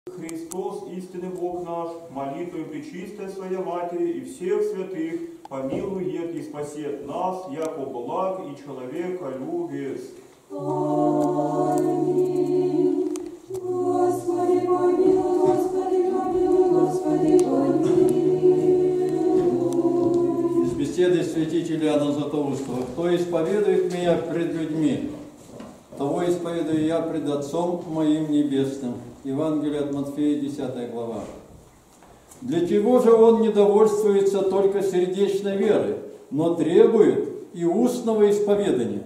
Христос, истинный Бог наш, молитвой Пречистой Своей Матери и всех святых, помилует и спасет нас, яко благ и человека любец. Аминь. Господи помилуй, Господи помилуй, Господи помилуй. Из беседы святителя Иоанна Златоустого. Кто исповедует меня пред людьми, того исповедую я пред Отцом моим Небесным. Евангелие от Матфея, 10 глава. Для чего же он не довольствуется только сердечной верой, но требует и устного исповедания?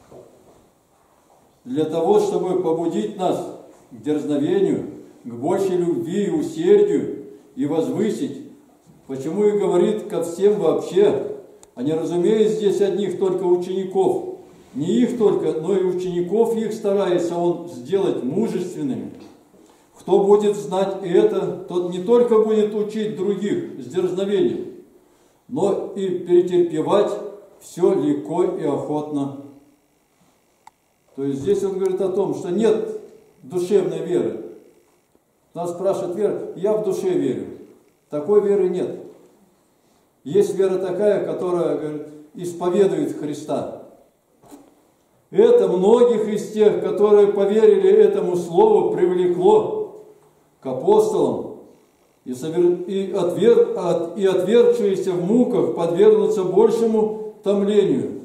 Для того, чтобы побудить нас к дерзновению, к большей любви и усердию и возвысить, почему и говорит ко всем вообще, а не разумеет здесь одних только учеников, не их только, но и учеников их старается он сделать мужественными. Кто будет знать это, тот не только будет учить других с дерзновением, но и перетерпевать все легко и охотно. То есть здесь он говорит о том, что нет душевной веры. Нас спрашивает вера, я в душе верю. Такой веры нет. Есть вера такая, которая, говорит, исповедует Христа. Это многих из тех, которые поверили этому слову, привлекло к апостолам, и отвергшиеся в муках подвергнутся большему томлению,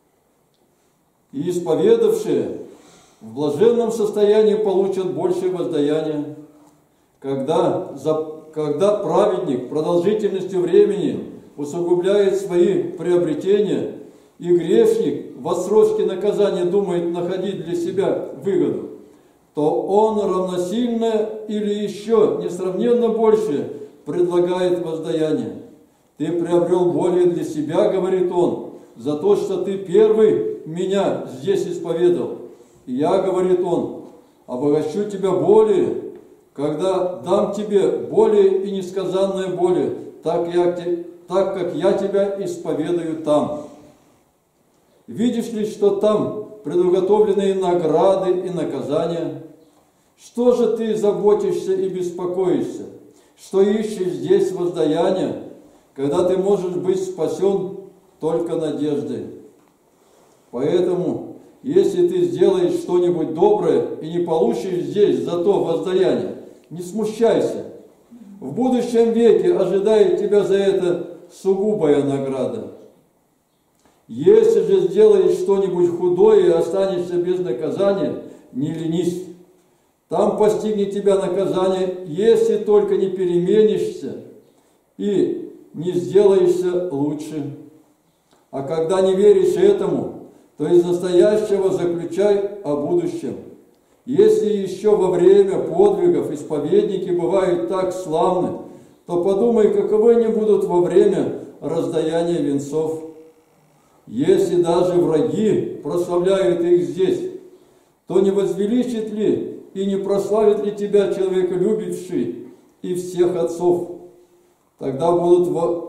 и исповедавшие в блаженном состоянии получат большее воздаяние, когда праведник продолжительностью времени усугубляет свои приобретения, и грешник в отсрочке наказания думает находить для себя выгоду, то он равносильно или еще несравненно больше предлагает воздаяние. Ты приобрел более для себя, говорит он, за то, что ты первый меня здесь исповедал. И я, говорит он, обогащу тебя более, когда дам тебе более и несказанное более, так как я тебя исповедую там. Видишь ли, что там предуготовленные награды и наказания? Что же ты заботишься и беспокоишься? Что ищешь здесь воздаяния, когда ты можешь быть спасен только надеждой? Поэтому, если ты сделаешь что-нибудь доброе и не получишь здесь за то воздаяние, не смущайся. В будущем веке ожидает тебя за это сугубая награда. Если же сделаешь что-нибудь худое и останешься без наказания, не ленись. Там постигнет тебя наказание, если только не переменишься и не сделаешься лучше. А когда не веришь этому, то из настоящего заключай о будущем. Если еще во время подвигов исповедники бывают так славны, то подумай, каковы они будут во время раздаяния венцов. Если даже враги прославляют их здесь, то не возвеличит ли и не прославит ли тебя человеколюбивший и всех отцов? Тогда будут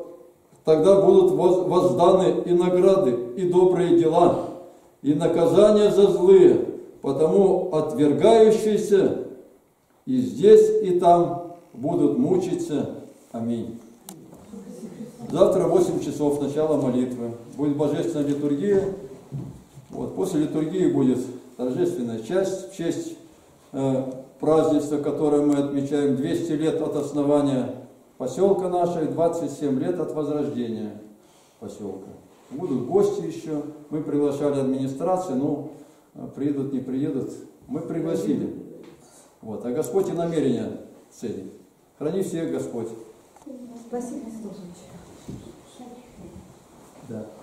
возданы и награды, и добрые дела, и наказания за злые, потому отвергающиеся и здесь, и там будут мучиться. Аминь. Завтра 8 часов, начало молитвы. Будет божественная литургия. Вот. После литургии будет торжественная часть в честь празднества, которое мы отмечаем 200 лет от основания поселка нашего, 27 лет от возрождения поселка. Будут гости еще. Мы приглашали администрацию, ну, приедут, не приедут. Мы пригласили. Вот. А Господь и намерения цели. Храни всех Господь. Спасибо, Служитель. Да.